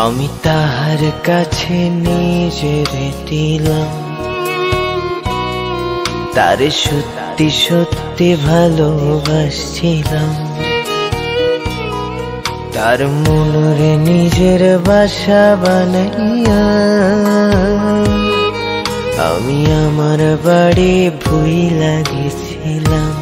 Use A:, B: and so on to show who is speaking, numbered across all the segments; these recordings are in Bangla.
A: আমি তাহার কাছে নিজেরে দিলাম, তারে সত্যি সত্যি ভালোবাসছিলাম। তার মনরে নিজের বাসা বানাইয়া আমি আমার বাড়ি ভুইলা গেছিলাম।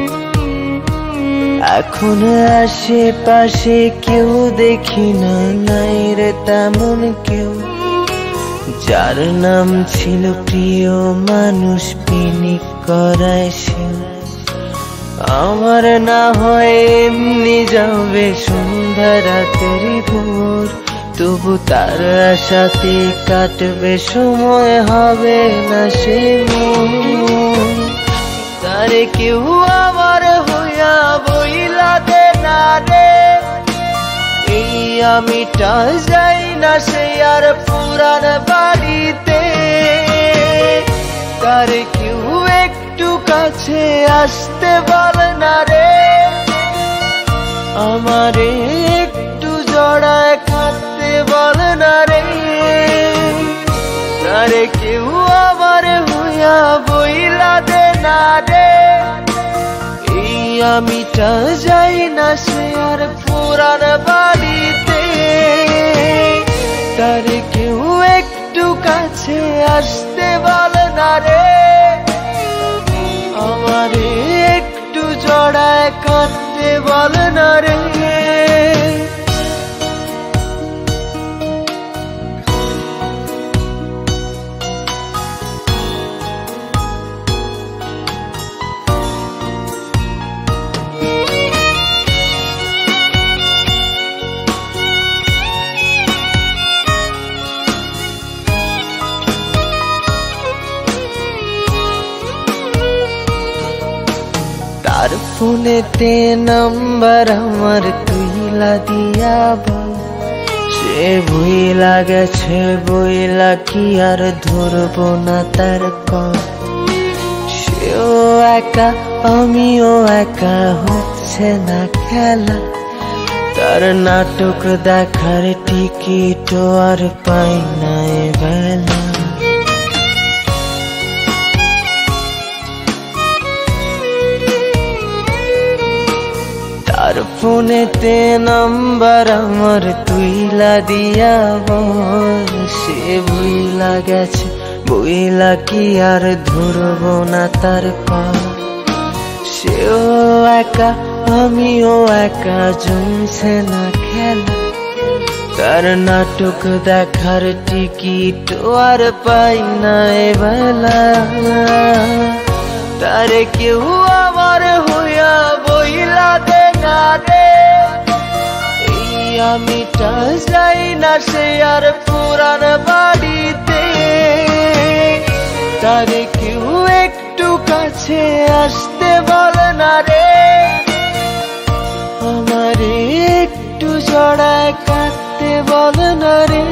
A: এখন আশেপাশে কেউ দেখি না, নাই রে তেমন কেউ, যার নাম ছিল প্রিয় মানুষ পিনিক করায় সে। আমার না হয় এমনি যাবে সন্ধ্যা রাতের ভোর, তবু তার আশাতে কাটবে সময়, হবে না সে মোর। তারে কেউ আমার হইয়া বইলা দে না রে, এই আমিটা যাই না সে আর পুরান বাড়িতে। তারে কেউ একটু কাছে আসতে বল না রে, আমারে একটু জড়ায় কাঁদতে বল না রে। তারে কেউ আমার হইয়া বইলা দে না রে, এই আমিটা যাই না সে আর পুরান বাড়িতে। তারে কেউ একটু কাছে আসতে বল না রে, আমারে একটু জড়ায় কাঁদতে বল না রে। তার ফোনেতে নাম্বার আমার তুইলা দিয়া বল, সে বইলা গেছে বইলা কি আর ধরবো না তার কল। সেও একা আমিও একা, হচ্ছে না খেলা, তার নাটক দেখার টিকিট আর পাই না বেলা। তার ফোনেতে নাম্বার আমার তুইলা দিয়া বল, সে বইলা গেছে বইলা কি আর ধরবো না তার কল। সেও একা আমিও একা, জমছে না খেলা, তার নাটক দেখার টিকিট আর পাই না বেলা। তারে কেউ আমার হইয়া বইলা দে না রে, এই আমিটা যাই না সে আর পুরান বাড়িতে। তারে কেউ একটু কাছে আসতে বল না রে, আমারে একটু জড়ায় কাঁদতে বল না রে।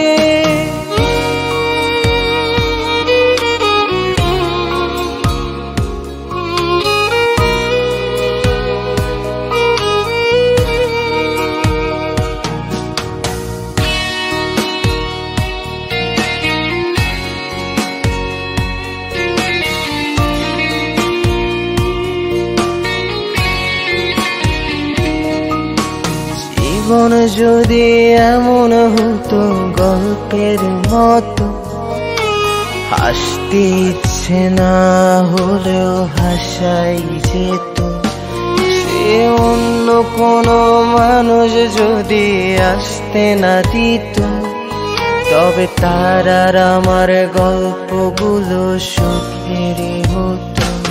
A: জীবন যদি এমন হতো গল্পের মতো, হাসতে ইচ্ছে না হলেও হাসাই যেত। সে অন্য কোনো মানুষ যদি আসতে না দিত, তবে তার আর আমার গল্পগুলো সুখেরই হতো।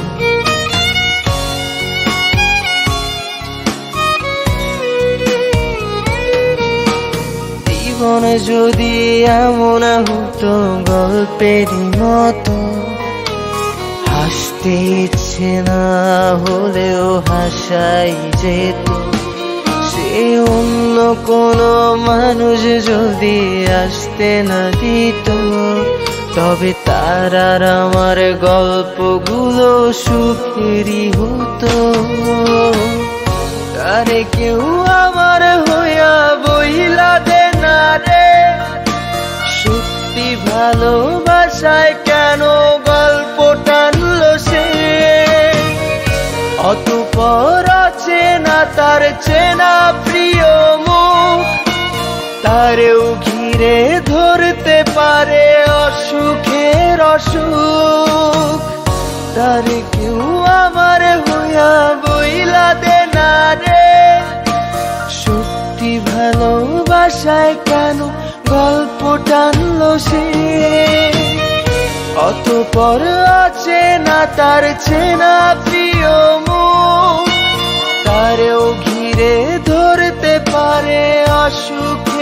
A: জীবন যদি এমন হতো গল্পের মতো, হাসতে ইচ্ছে না হলেও হাসাই যেত। সে অন্য কোনো মানুষ যদি আসতে না দিত, তবে তার আর আমার গল্পগুলো সুখেরই হতো। তারে কেউ আমার হইয়া বইলা দে না রে, তারেও ঘিরে ধরতে পারে অসুখের অসুখ। তারে কেউ আমার হইয়া বইলা দে না রে, সত্যি ভালোবাসায় কেন গল্প টানলো সে। অতঃপর আছে না তার চেনা প্রিয় মুখ, তারেও ঘিরে ধরতে পারে অসুখ